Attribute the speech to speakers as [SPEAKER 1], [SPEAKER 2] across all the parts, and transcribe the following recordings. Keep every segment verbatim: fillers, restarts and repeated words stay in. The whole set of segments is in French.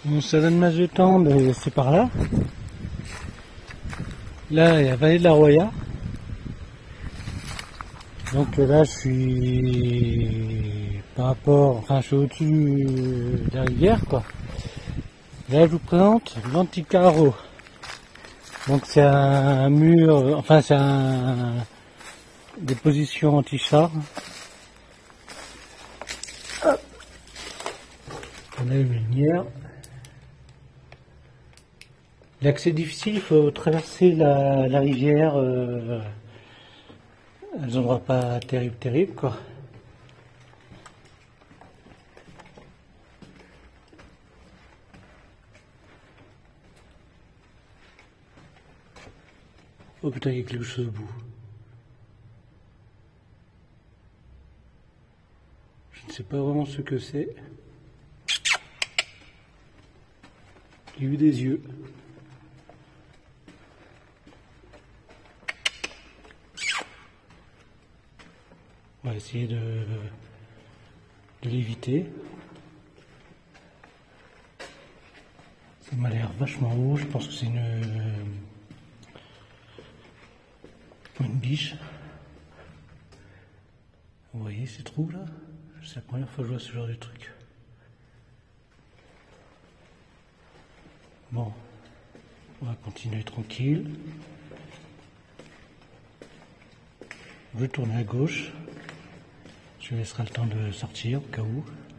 [SPEAKER 1] Bon, ça donne masse de temps, mais c'est par là. Là, il y a Vallée de la Roya. Donc là, je suis par rapport, enfin, je suis au-dessus de la rivière, quoi. Là, je vous présente l'Anticaro. Donc c'est un mur, enfin c'est un des positions anti-char. On a une lumière. L'accès difficile, il faut traverser la, la rivière euh, à des endroits pas terribles, terribles quoi. Oh putain, il y a quelque chose au bout. Je ne sais pas vraiment ce que c'est. J'ai eu des yeux. On va essayer de, de l'éviter. Ça m'a l'air vachement haut, je pense que c'est une, une biche. Vous voyez ces trous là? C'est la première fois que je vois ce genre de truc. Bon, on va continuer tranquille. Je vais tourner à gauche. Je laisserai le temps de sortir au cas où.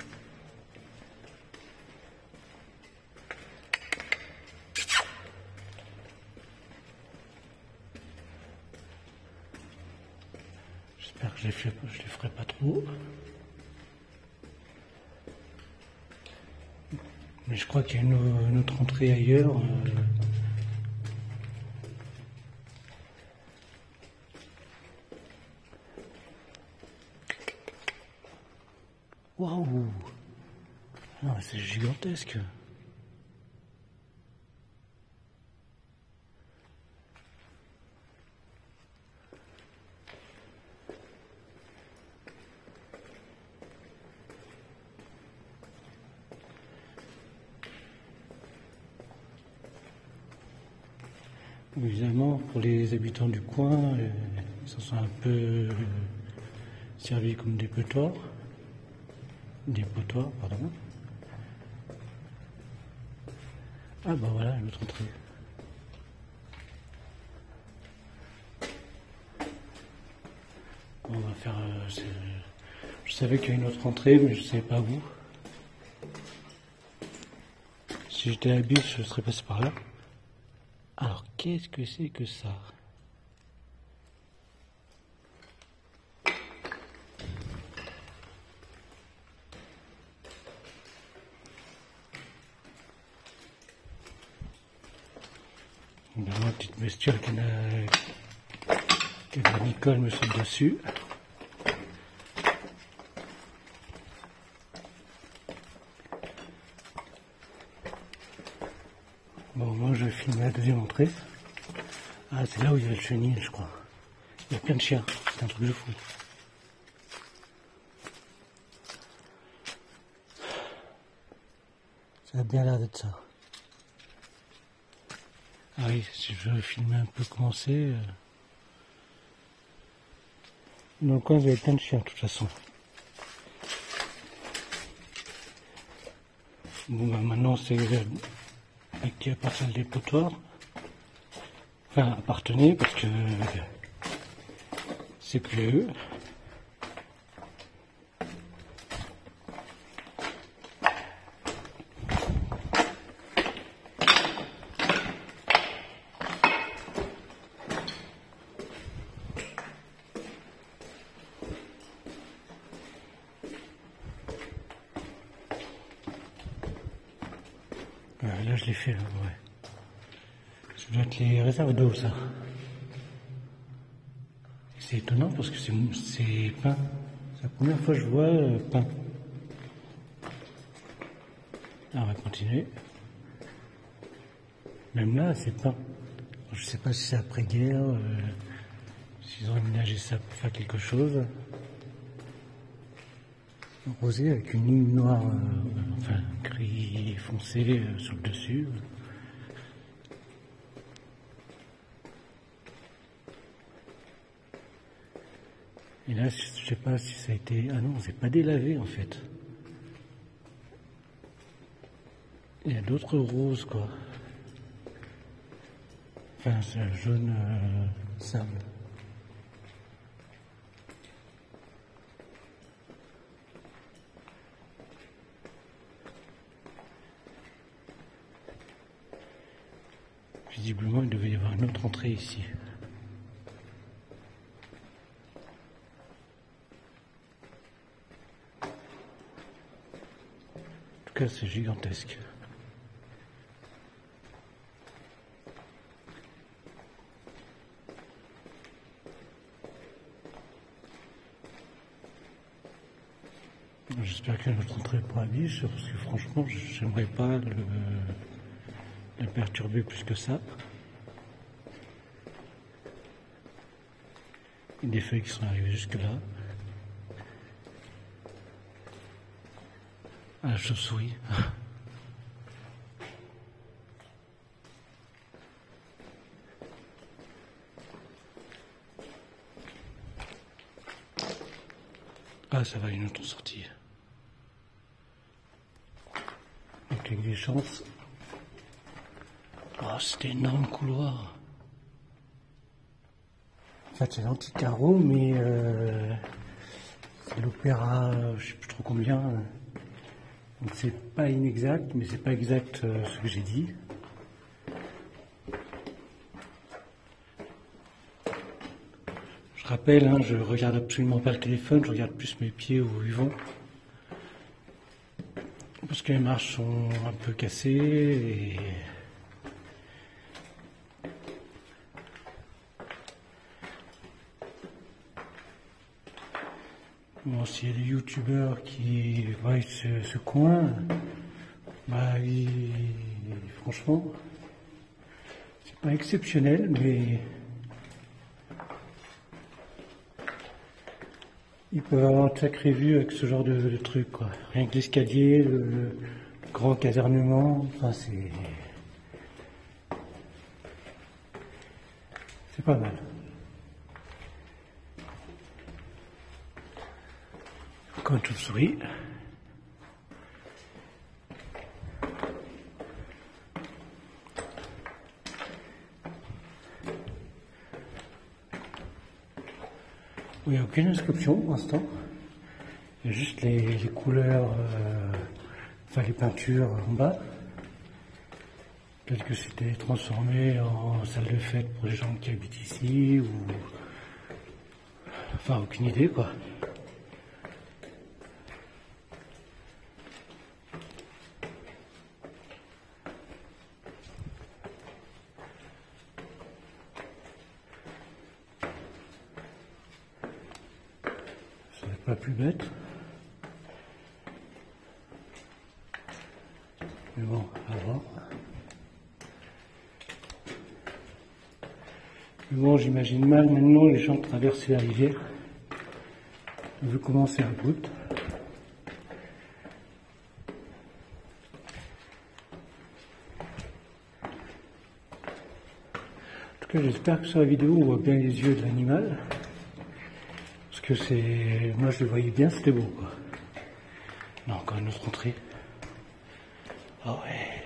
[SPEAKER 1] J'espère que je les ferai, je les ferai pas trop. Mais je crois qu'il y a une, une autre entrée ailleurs. Euh... Waouh! Ah, c'est gigantesque! Évidemment, pour les habitants du coin, ils s'en sont un peu servis comme des potoirs. Des potoirs, pardon. Ah bah voilà, une autre entrée. On va faire... Euh, je savais qu'il y a une autre entrée, mais je ne savais pas où. Si j'étais à la bus, je serais passé par là. Alors, qu'est-ce que c'est que ça? Une petite bestiole qui a... qui a Nicole me saute dessus. Bon, moi je vais filmer la deuxième entrée. Ah, c'est là où il y a le chenil, je crois. Il y a plein de chiens, c'est un truc de fou. Ça a bien l'air d'être ça. Ah oui, si je veux filmer un peu comment c'est. Euh... Dans le coin, il y a plein de chiens, de toute façon. Bon, bah maintenant, c'est à qui appartient le dépotoir. Enfin, appartenait, parce que c'est plus eux. Ouais, là, je l'ai fait, là, ouais. Ça doit être les réserves d'eau, ça. C'est étonnant parce que c'est peint. C'est la première fois que je vois euh, peint. Ah, on va continuer. Même là, c'est peint. Je sais pas si c'est après-guerre, euh, s'ils ont aménagé ça pour faire quelque chose. rosé avec une ligne noire, euh, enfin gris foncé euh, sur le dessus. Et là, je sais pas si ça a été... Ah non, c'est pas délavé en fait. Il y a d'autres roses quoi. Enfin, c'est un jaune euh, sable. Visiblement, il devait y avoir une autre entrée ici. En tout cas, c'est gigantesque. J'espère qu'elle ne rentrerait pas à biche, parce que franchement, j'aimerais pas le, la perturber plus que ça. Il y a des feuilles qui sont arrivées jusque là. Ah, la chauve-souris. Ah, ça va, une autre sortie. Donc avec des chances. Oh, c'était énorme couloir. En fait, c'est l'anti-carreau, mais euh, c'est l'opéra, je sais plus trop combien. Donc c'est pas inexact, mais c'est pas exact euh, ce que j'ai dit. Je rappelle, hein, je regarde absolument pas le téléphone, je regarde plus mes pieds où ils vont. Parce que les marches sont un peu cassées et... Bon, s'il y a des youtubeurs qui voient ce, ce coin, bah, ils, franchement, c'est pas exceptionnel, mais ils peuvent avoir de sacrées vues avec ce genre de, de truc, quoi. Rien que l'escalier, le, le grand casernement, enfin c'est... c'est pas mal. Encore une chauve-souris. Il n'y a aucune inscription pour l'instant. Il y a juste les, les couleurs, euh, enfin les peintures en bas. Peut-être que c'était transformé en salle de fête pour les gens qui habitent ici, ou... Enfin, aucune idée, quoi. C'est pas plus bête. Mais bon, à voir. Mais bon, j'imagine mal maintenant les gens traverser la rivière. Vu comment c'est abrupt. En tout cas, j'espère que sur la vidéo, on voit bien les yeux de l'animal. Parce que c'est... Moi, je le voyais bien, c'était beau, quoi. Non, encore une autre entrée. Ah ouais.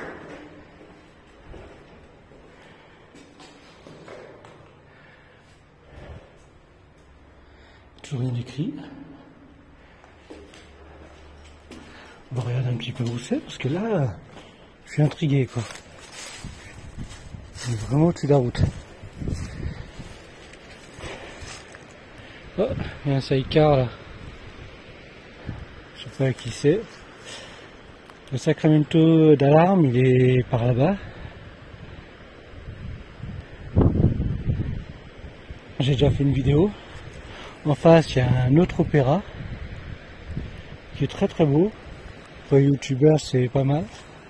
[SPEAKER 1] Toujours rien d'écrit. On va regarder un petit peu où c'est, parce que là, je suis intrigué, quoi. C'est vraiment au-dessus de la route. Oh, il y a un sidecar là. Je sais pas qui c'est. Le Sacramento d'alarme, il est par là-bas. J'ai déjà fait une vidéo. En face, il y a un autre opéra qui est très très beau. Pour les youtubeurs, c'est pas mal.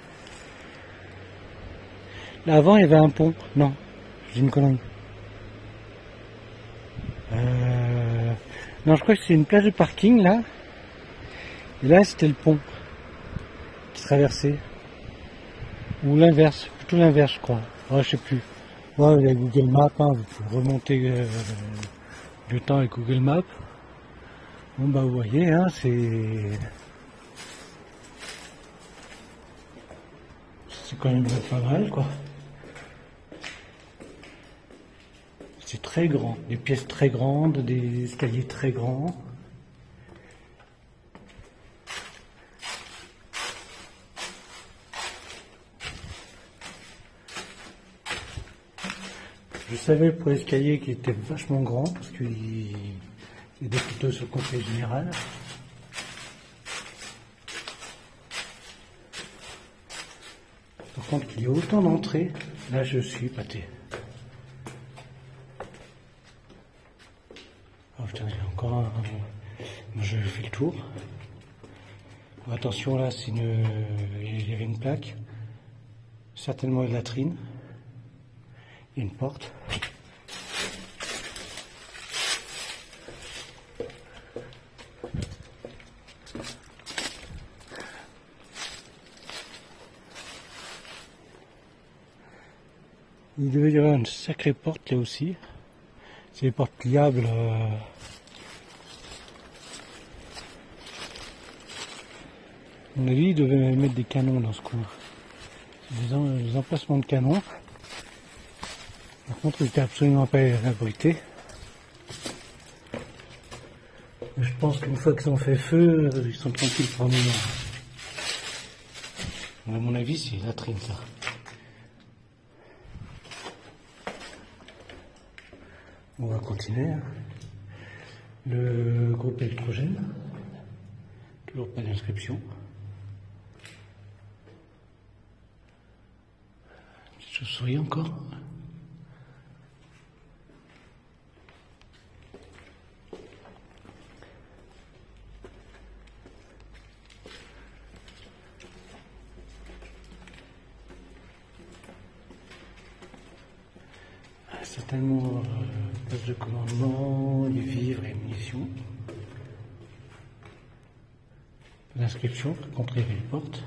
[SPEAKER 1] Là avant, il y avait un pont. Non, j'ai une connerie. Euh... Non, je crois que c'est une place de parking là. Et là, c'était le pont qui traversait. Ou l'inverse, plutôt l'inverse, je crois. Ouais, je sais plus. Ouais, il y a Google Maps, hein, vous pouvez remonter euh, le temps avec Google Maps. Bon, bah, vous voyez, hein, c'est. C'est quand même pas mal, quoi. C'est très grand, des pièces très grandes, des escaliers très grands. Je savais pour l'escalier qu'il était vachement grand parce qu'il était plutôt sur le conseil général. Par contre, qu'il y ait autant d'entrées, là je suis épaté. Oh putain, j'ai encore un. Moi je fais le tour. Oh, attention, là, c'est une. Il y avait une plaque. Certainement une latrine. Il y a une porte. Il devait y avoir une sacrée porte là aussi. C'est des portes pliables. Euh... À mon avis, il devait mettre des canons dans ce coin. Des, en... des emplacements de canons. Par contre, il n'était absolument pas abrité. Je pense qu'une fois qu'ils ont fait feu, ils sont tranquilles pour un moment. À mon avis, c'est une latrine, ça. On va continuer. Le groupe électrogène. Toujours pas d'inscription. Petite chauve-souris encore. Certainement euh, poste de commandement, les vivres et munitions. L'inscription, contrer les portes.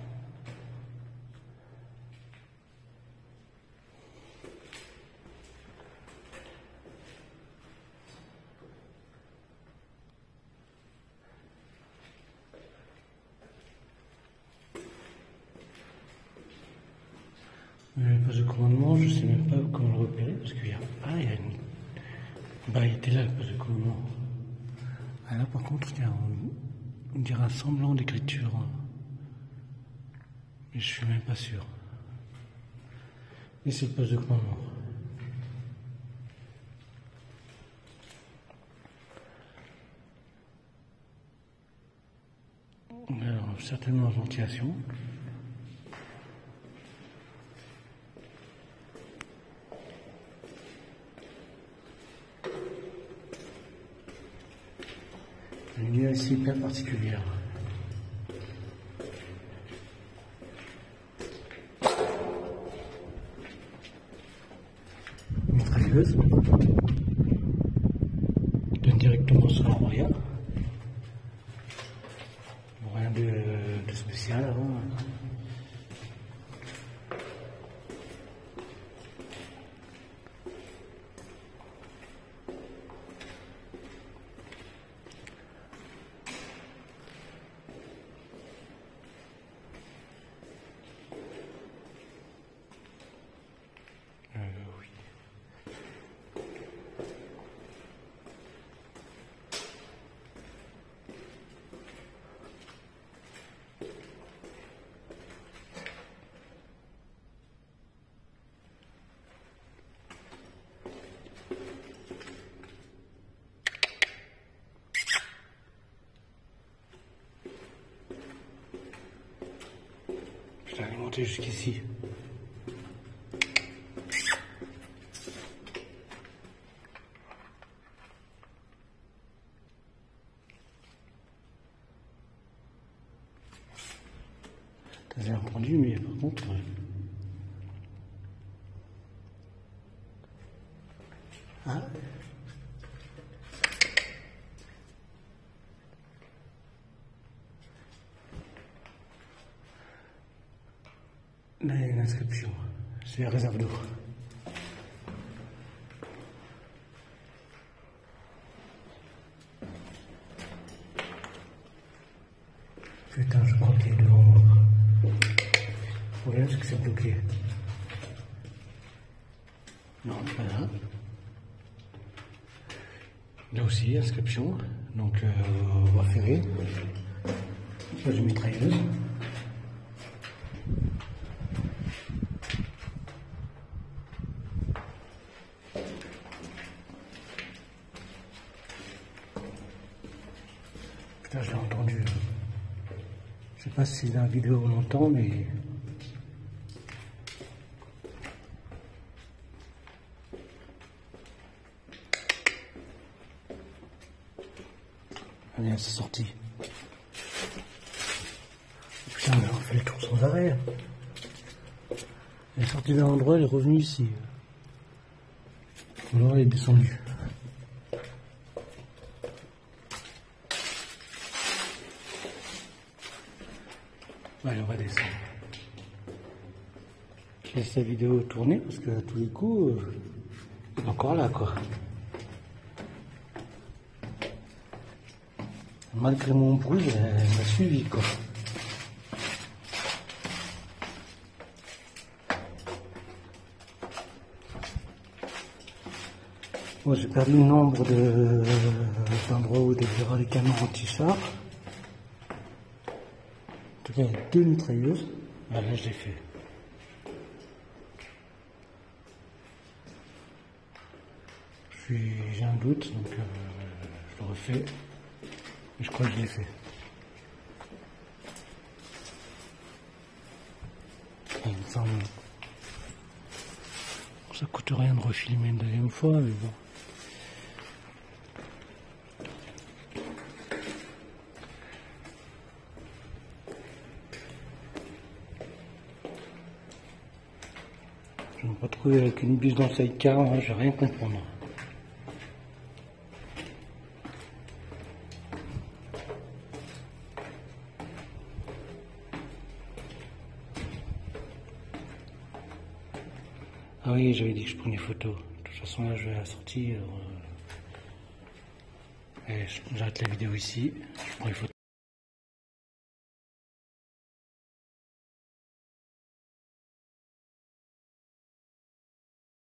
[SPEAKER 1] Le poste de commandement, je ne sais même pas comment le repérer, parce qu'il y a... Ah, il y a une... Bah, il était là, le poste de commandement. Ah, là, par contre, il y a un, on dirait un semblant d'écriture. Mais je suis même pas sûr. Et c'est le poste de commandement. Alors, certainement ventilation. Une lumière ici hyper particulière. Mitrailleuse. Donne directement sur la royale. Bon, rien de, de spécial avant. Je vais monter jusqu'ici. T'as entendu, mais par contre... Ah. Là, il y a une inscription. C'est la réserve d'eau. Putain, je crois qu'il est devant moi. Le problème, c'est que c'est bloqué. Non, pas là. Là aussi, inscription. Donc, euh, voie ferrée. Ça, j'ai mitrailleuse. Putain, je l'ai entendu. Je sais pas si dans la vidéo on l'entend, mais... Allez, c'est sorti. Putain, mais on fait le tour sans arrêt. Elle est sortie d'un endroit, elle est revenue ici. Alors elle est descendue. Allez, on va descendre. Je laisse la vidéo tourner parce que à tous les coups, euh, elle est encore là, quoi. Malgré mon bruit, elle m'a suivi, quoi. Moi, j'ai perdu le nombre de d'endroits où il y aura des camions anti-chars. En tout cas, il y a deux mitrailleuses. Ah, là, je l'ai fait. J'ai un doute, donc euh, je le refais. Mais je crois que je l'ai fait. Il me semble. Ça coûte rien de refilmer une deuxième fois, mais bon. Je ne vais pas trouver avec une buse dans le sidecar, hein, je vais rien comprendre. Ah oui, j'avais dit que je prenais photo. De toute façon, là, je vais à la sortie. Euh... J'arrête la vidéo ici. Je prends les photos.